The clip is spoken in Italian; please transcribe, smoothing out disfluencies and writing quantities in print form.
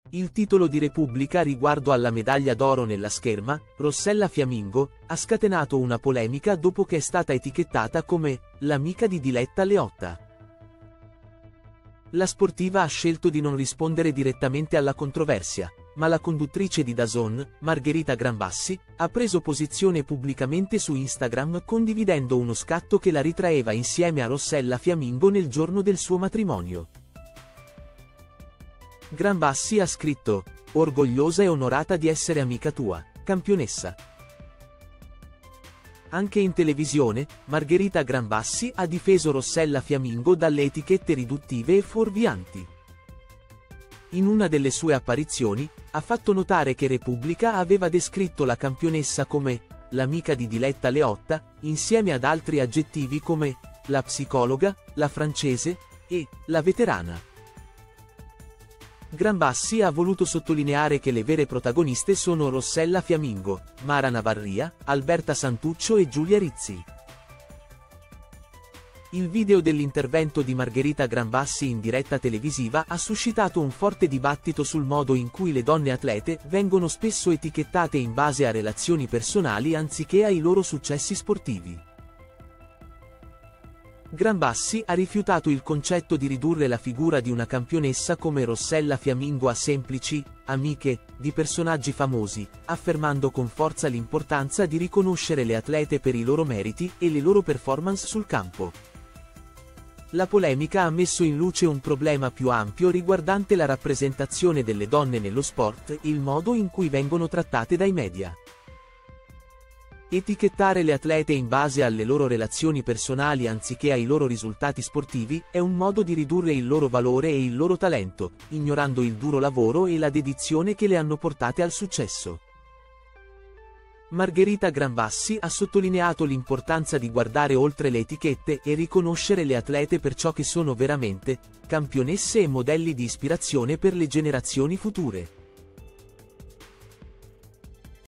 Il titolo di Repubblica riguardo alla medaglia d'oro nella scherma, Rossella Fiammingo, ha scatenato una polemica dopo che è stata etichettata come l'amica di Diletta Leotta. La sportiva ha scelto di non rispondere direttamente alla controversia, ma la conduttrice di DAZN, Margherita Granbassi, ha preso posizione pubblicamente su Instagram condividendo uno scatto che la ritraeva insieme a Rossella Fiammingo nel giorno del suo matrimonio. Granbassi ha scritto: "Orgogliosa e onorata di essere amica tua, campionessa". Anche in televisione, Margherita Granbassi ha difeso Rossella Fiammingo dalle etichette riduttive e fuorvianti. In una delle sue apparizioni, ha fatto notare che Repubblica aveva descritto la campionessa come l'amica di Diletta Leotta, insieme ad altri aggettivi come la psicologa, la francese e la veterana. Granbassi ha voluto sottolineare che le vere protagoniste sono Rossella Fiammingo, Mara Navarria, Alberta Santuccio e Giulia Rizzi. Il video dell'intervento di Margherita Granbassi in diretta televisiva ha suscitato un forte dibattito sul modo in cui le donne atlete vengono spesso etichettate in base a relazioni personali anziché ai loro successi sportivi. Granbassi ha rifiutato il concetto di ridurre la figura di una campionessa come Rossella Fiammingo a semplici amiche di personaggi famosi, affermando con forza l'importanza di riconoscere le atlete per i loro meriti e le loro performance sul campo. La polemica ha messo in luce un problema più ampio riguardante la rappresentazione delle donne nello sport e il modo in cui vengono trattate dai media. Etichettare le atlete in base alle loro relazioni personali anziché ai loro risultati sportivi è un modo di ridurre il loro valore e il loro talento, ignorando il duro lavoro e la dedizione che le hanno portate al successo. Margherita Granbassi ha sottolineato l'importanza di guardare oltre le etichette e riconoscere le atlete per ciò che sono veramente, campionesse e modelli di ispirazione per le generazioni future.